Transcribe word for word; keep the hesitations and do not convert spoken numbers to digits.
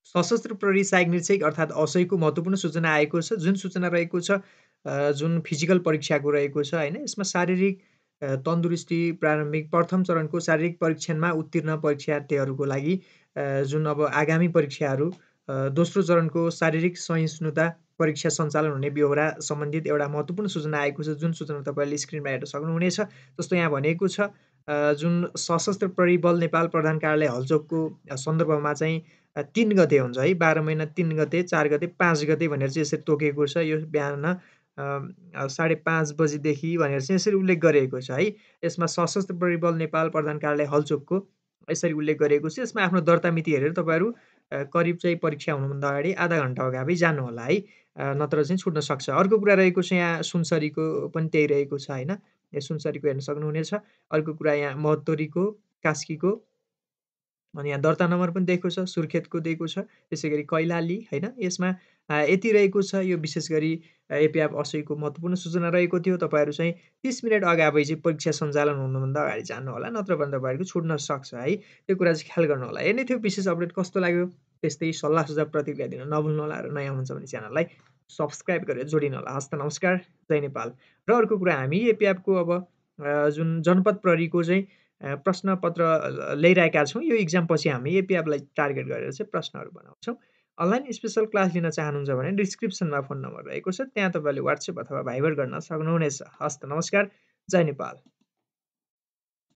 सशस्त्र प्रहरी सहायक निरीक्षक अर्थात् असैको महत्त्वपूर्ण सूचना आएको छ। जुन सूचना रहेको छ अ, जुन फिजिकल परीक्षाको रहेको छ होइन, यसमा शारीरिक अ, तन्दुरुस्ती प्रारम्भिक प्रथम चरणको शारीरिक परीक्षणमा उत्तीर्ण परीक्षार्थीहरूको लागि अ, जुन अब आगामी परीक्षाहरू अ, दोस्रो चरणको शारीरिक सहिष्णुता परीक्षा सञ्चालन हुने बेहोरा सम्बन्धित एउटा महत्त्वपूर्ण सूचना आएको छ। जुन सूचना तपाईँले स्क्रिनमा हेर्न सक्नुहुनेछ। जस्तो यहाँ भनेको छ अ, जुन सशस्त्र प्रहरी बल नेपाल प्रधान कार्यालय हलचोकको सन्दर्भमा चाहिँ अ, तीन गते हुन्छ है, बाह्र महिना तीन गते, चार गते, पाँच गते भनेर चाहिँ यसरी तोकेको छ। यो बिहान अ, अ, साढे पाँच बजेदेखि भनेर चाहिँ यसरी उल्लेख गरिएको छ है। यसमा सशस्त्र प्रहरी बल नेपाल प्रधान कार्यालय हलचोकको यसरी उल्लेख गरिएको छ। यसमा आफ्नो दर्ता मिति हेरेर तपाईँहरू अ, करिब चाहिँ परीक्षा हुनुभन्दा अगाडि आधा घन्टा अगावै जानुहोला है। अ, नत्र चाहिँ छुट्न सक्छ। अर्को कुरा रहेको छ यहाँ सुनसरीको पनि त्यही रहेको छ होइन। यो सुनसरीको हेर्न सक्नुहुनेछ। अर्को कुरा यहाँ महोत्तरीको, कास्कीको अनि यहाँ दर्ता नम्बर पनि दिएको छ, सुर्खेतको दिएको छ। त्यसैगरी कैलाली होइन, यसमा अ, यति रहेको छ। यो विशेष गरी अ, एपिएफ असैको महत्त्वपूर्ण सूचना रहेको थियो। तपाईँहरू चाहिँ तीस मिनेट अगावै चाहिँ परीक्षा सञ्चालन हुनुभन्दा अगाडि जानुहोला, नत्र भने तपाईँहरूको छुट्न सक्छ है। त्यो कुरा चाहिँ ख्याल गर्नुहोला। यही नै थियो विशेष अपडेट। कस्तो लाग्यो? त्यस्तै सल्लाह सुझाव प्रतिक्रिया दिन नभुल्नुहोला र नयाँ हुनुहुन्छ भने च्यानललाई सब्स्क्राइब गरेर जोडिनुहोला। हस्त नमस्कार, जय नेपाल। र अर्को कुरा हामी एपिएफको अब अ, जुन जनपद प्रहरीको चाहिँ अ, प्रश्नपत्र अ, ल्याइरहेका छौँ। यो इक्जाम पछि हामी एपिएफलाई टार्गेट गरेर चाहिँ प्रश्नहरू बनाउँछौँ। अनलाइन स्पेसल क्लास लिन चाहनुहुन्छ भने डिस्क्रिप्सनमा फोन नम्बर रहेको छ। त्यहाँ तपाईँले वाट्सएप अथवा भाइबर गर्न सक्नुहुनेछ। हस्त नमस्कार, जय नेपाल।